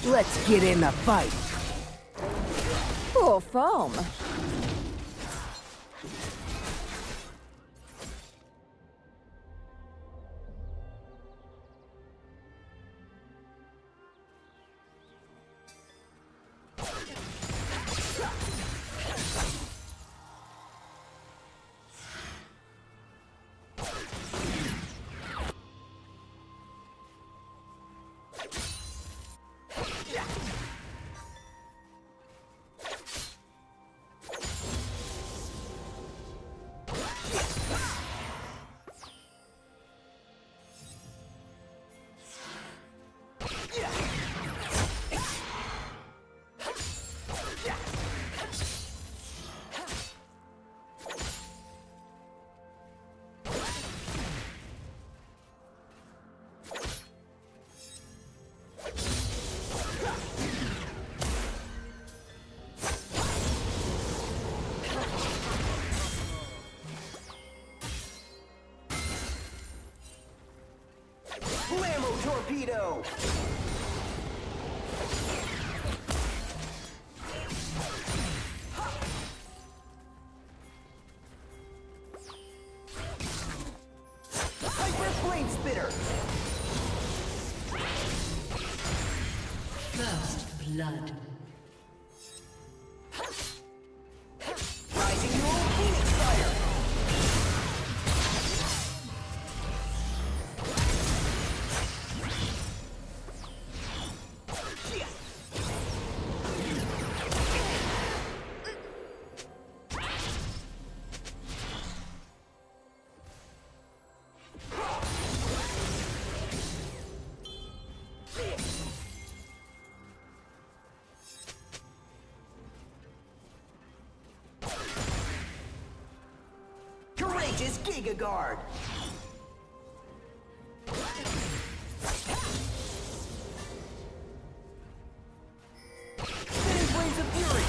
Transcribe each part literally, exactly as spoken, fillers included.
Let's get in the fight. Poor foam. Torpedo! Hyper Flame Spitter! First blood. Rising Dual Phoenix Fire! Courageous Giga Guard! Spinning Flames of Fury!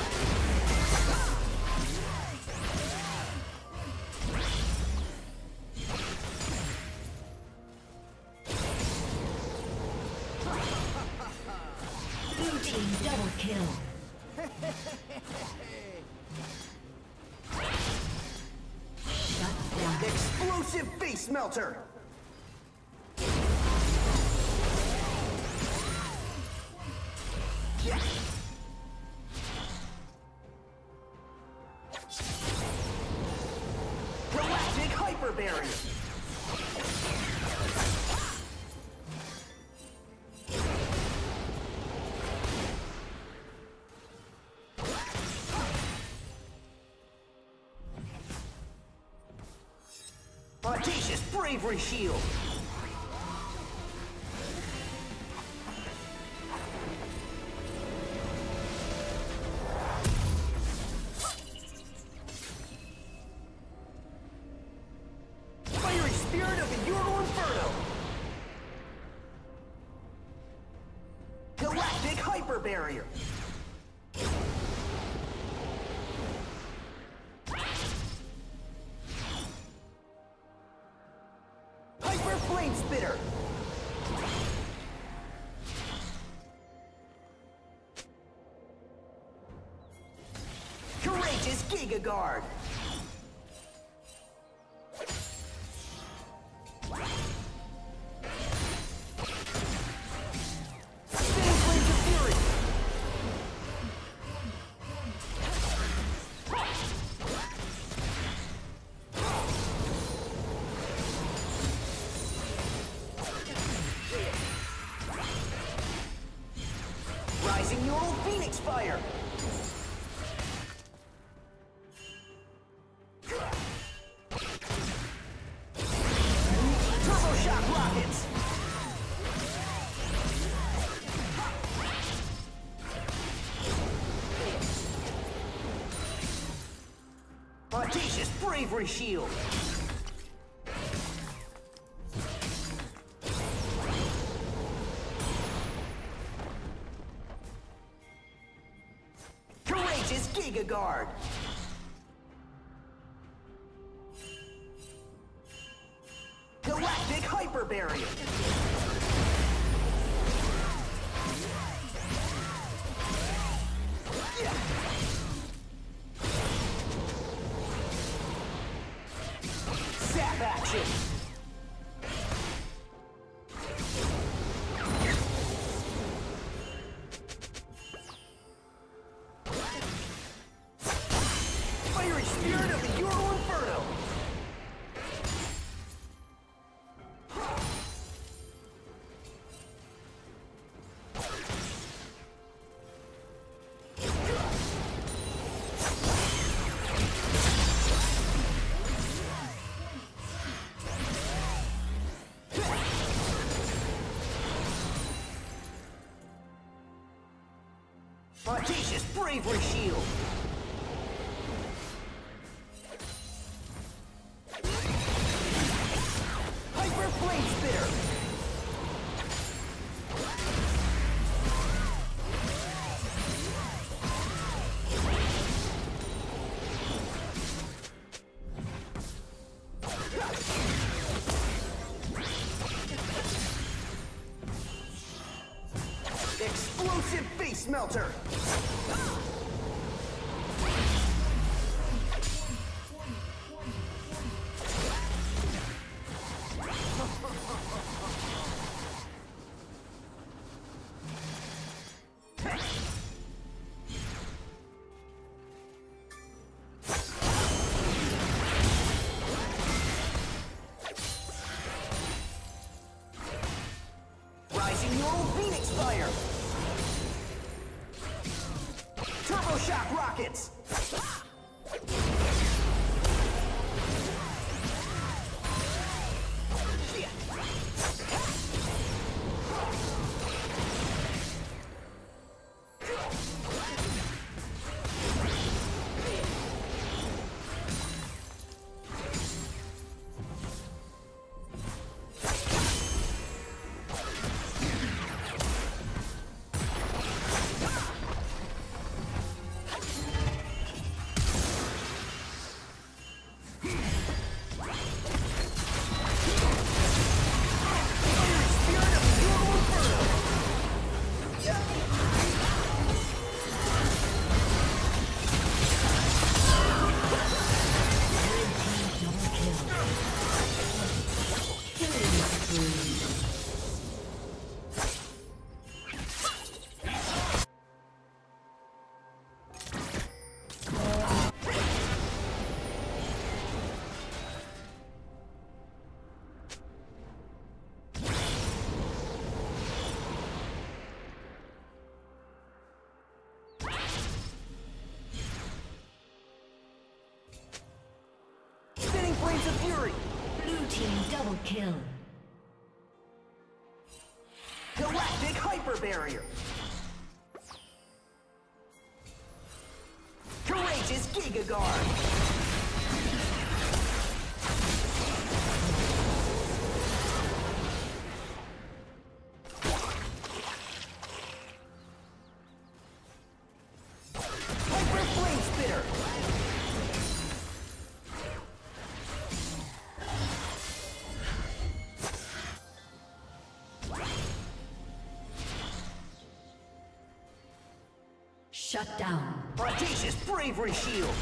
Blue team double kill. Explosive Face Melter! Galactic Hyper Barrier! Audacious Bravery Shield! Fiery Spirit of the Ural Inferno! Galactic Hyper Barrier! Hyper Flame Spitter! Courageous Giga Guard! Spinning Flames of Fury! Rising Neural Phoenix Fire! Turbo Shock Rockets! Audacious Bravery Shield! Courageous Giga Guard! Galactic Hyper Barrier! action! Fiery spirit of the Euro Inferno! Audacious bravery shield! Hyper flame spitter! Explosive face melter! Rising Neural Phoenix Fire! Turbo Shock Rockets! Flames of Fury! Blue team double kill. Galactic Hyper Barrier! Courageous Giga Guard! Hyper Flame Spitter! Shut down. Audacious bravery shield!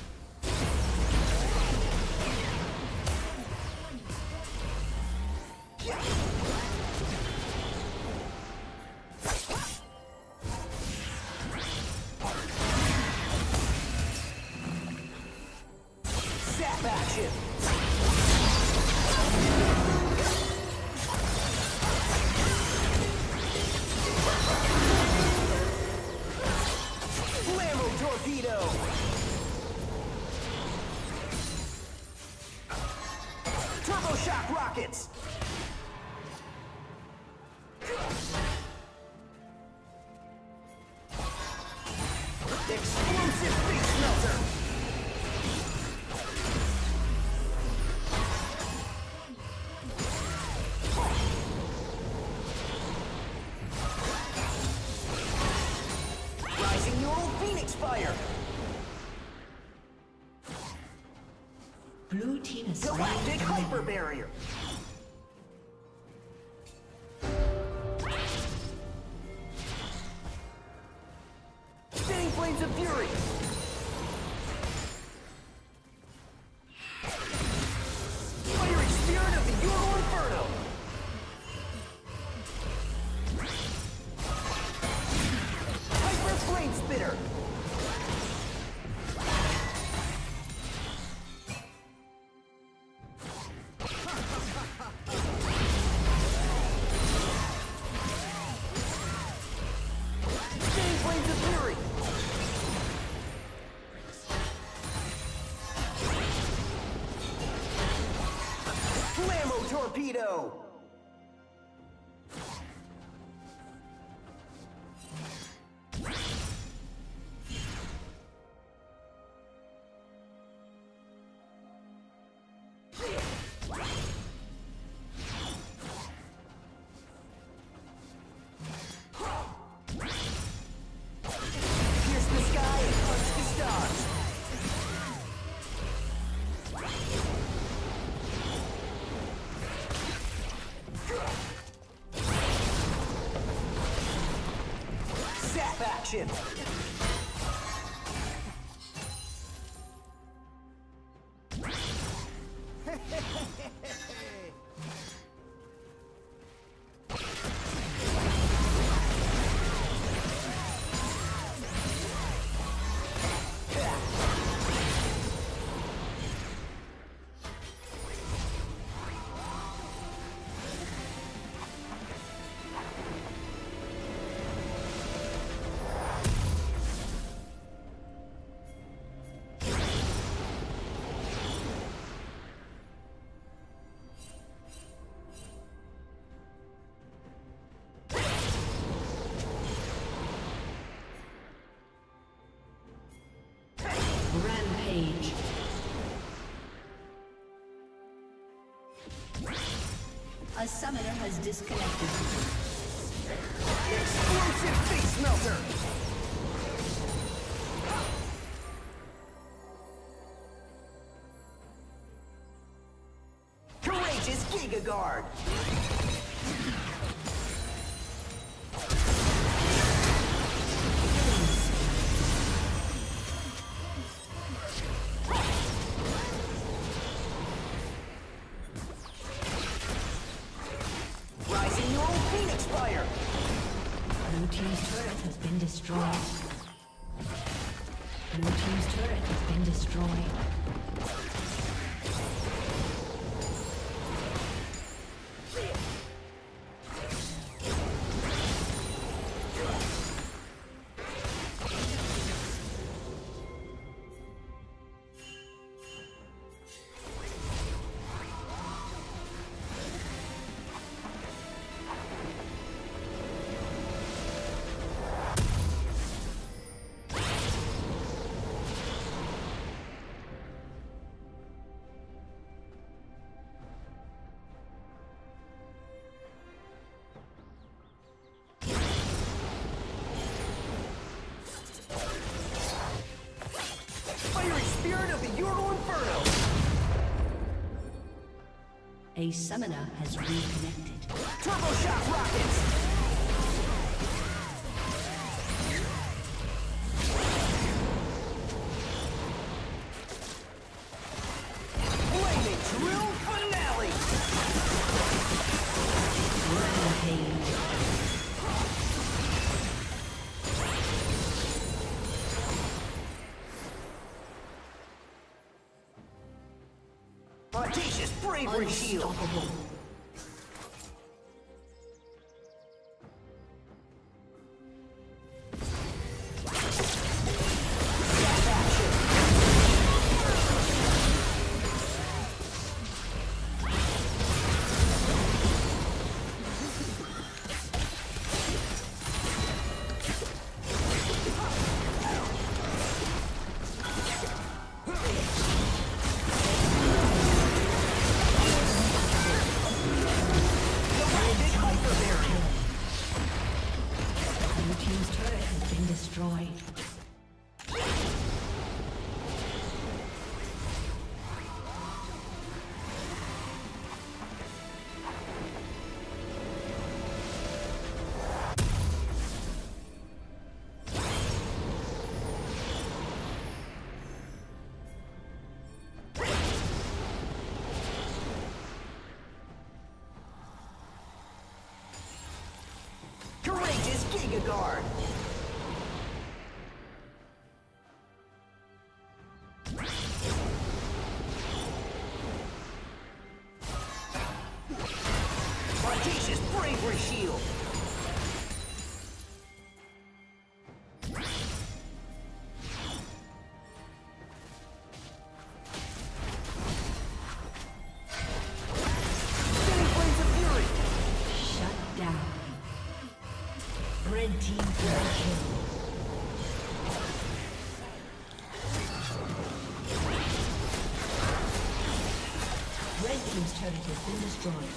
Zap action! Torpedo! Turbo Shock Rockets! Explosive Face Melter! Rising Neural Phoenix Fire! Blue team is Galactic Hyper Barrier! Spinning Flames of Fury! Fiery torpedo! Action! Rampage. A summoner has disconnected. Explosive face melter! Courageous Giga Guard! Destroyed. Blue team's turret has been destroyed. A summoner has reconnected. Turbo shock rockets! Flaming drill finale! Rampage. Audacious bravery shield! Courageous Giga Guard! Audacious bravery shield! Spinning team double kill. Red team's turret has been destroyed.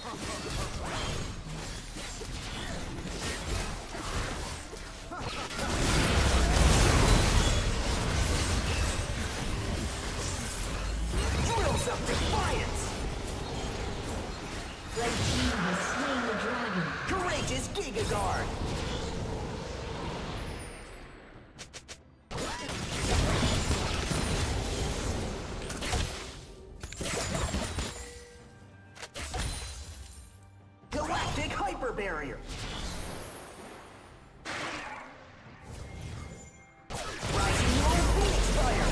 Drills of defiance! Red team has slain the dragon. Courageous Giga Guard! Galactic Hyper Barrier! Rising World Phoenix Fire!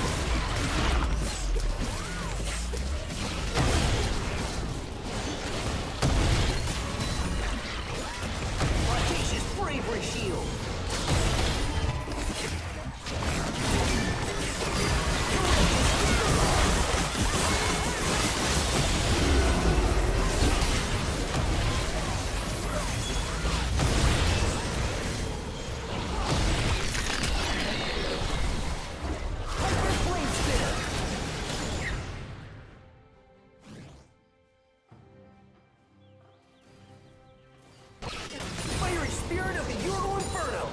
Audacious Bravery Shield! Hyper Flame Spitter! Fiery Spirit of the Euro Inferno!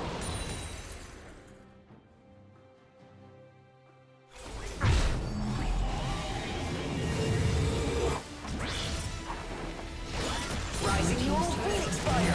Rising Euro Phoenix Fire!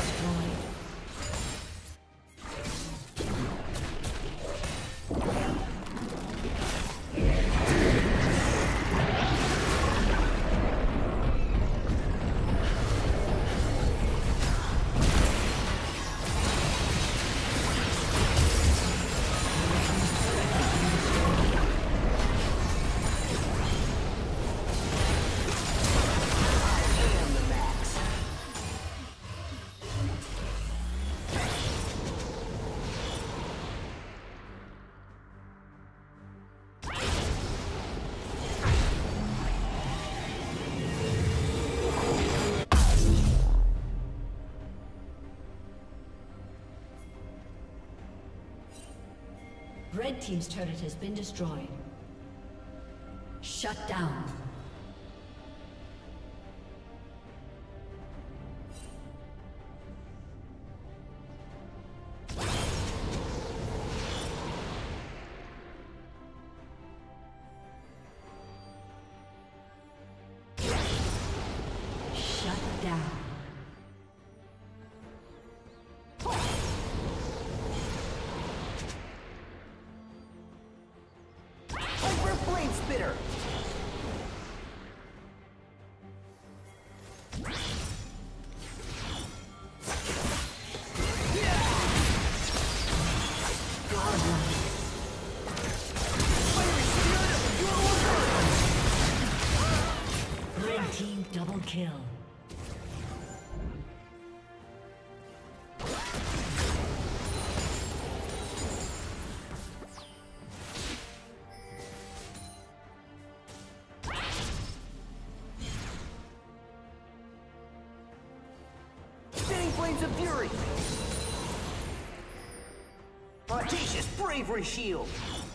And the max. Red team's turret has been destroyed. Shut down. Shut down. Hyper Flame Spitter! Fiery Spirit of the Euro Inferno! Red team double kill. Spinning Flames of Fury! Audacious Bravery Shield!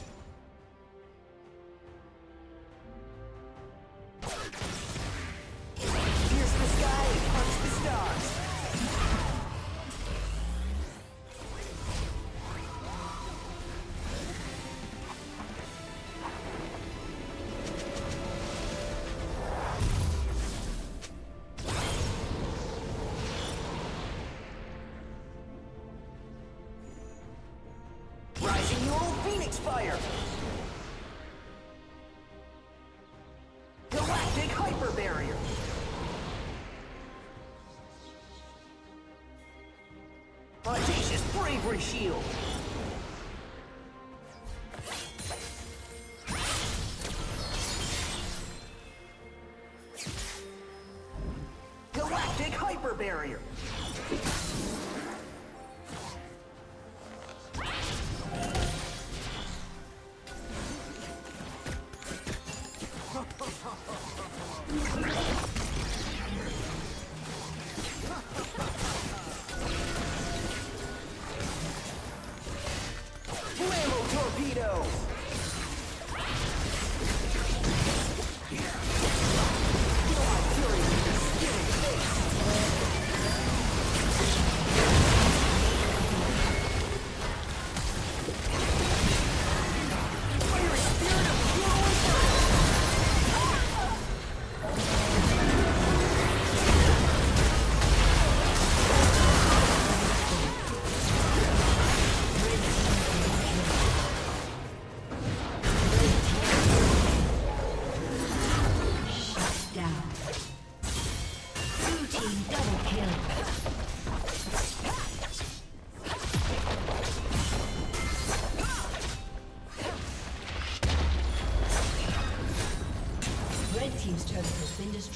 Pierce the sky and punch the stars! Rising Euro Phoenix Fire! Galactic Hyper Barrier! Audacious Bravery Shield! Galactic Hyper Barrier!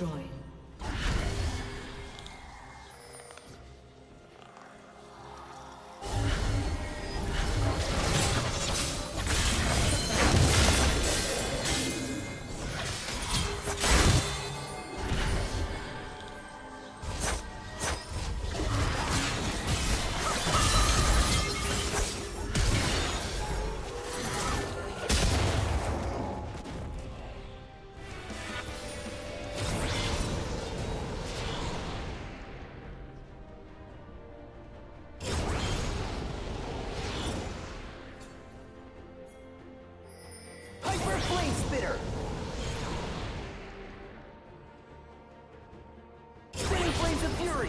destroyed. Spitter! Spinning Flames of Fury!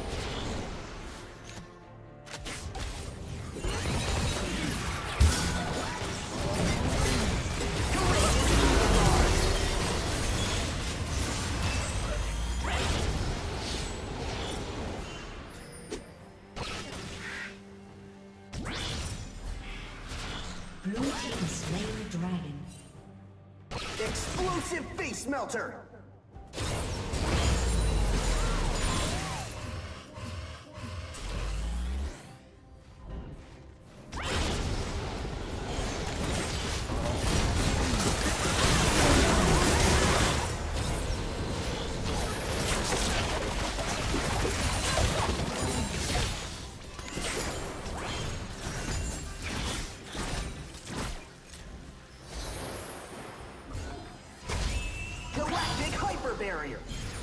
Blue team slain the dragon. Explosive Face Melter! Barrier.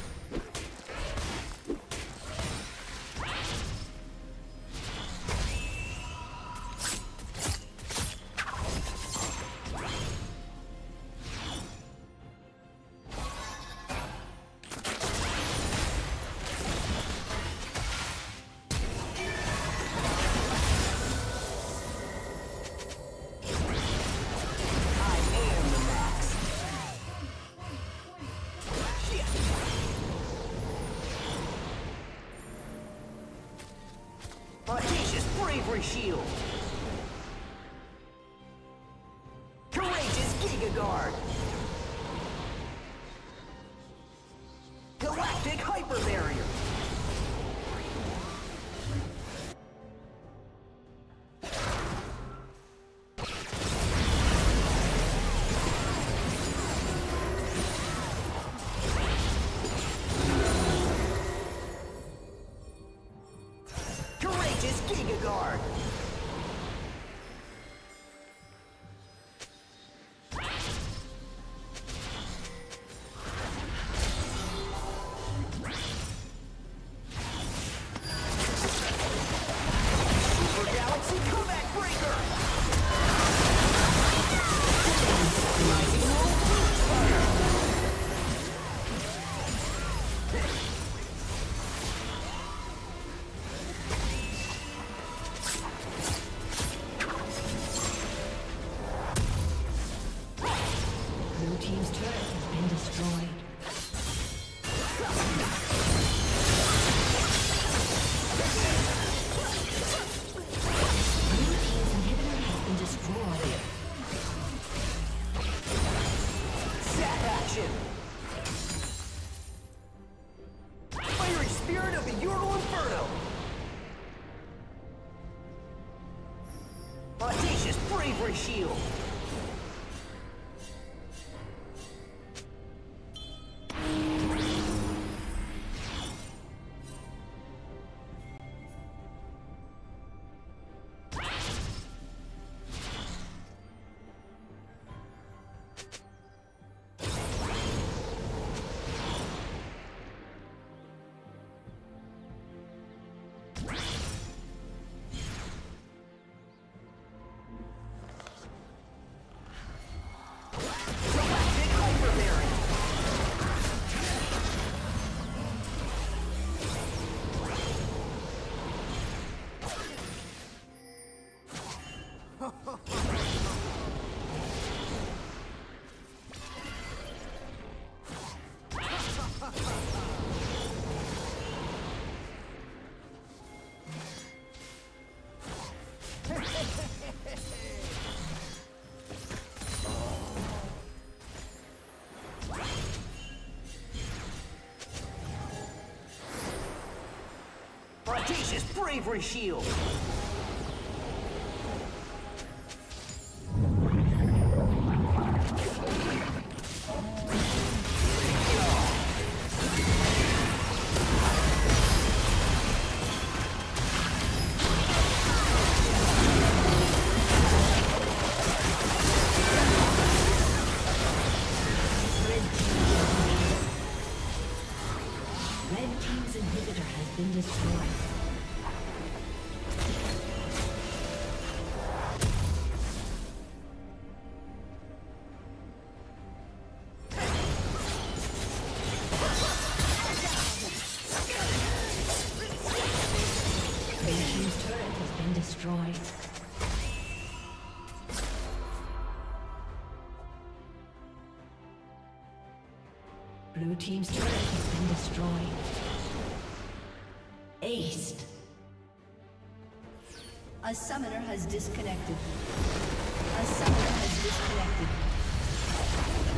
Audacious Bravery Shield! Courageous Giga Guard! Galactic Hyper Barrier! Courageous Giga Guard! Super Galaxy Comeback Breaker! Rising Roll Fire! Team's turret has been destroyed. Blue team's inhibitor has been destroyed. Zap action! Fiery Spirit of the Ural Inferno! Audacious Bravery Shield! audacious bravery shield! Destroyed. Blue team's turret has been destroyed. Aced. A summoner has disconnected. A summoner has disconnected.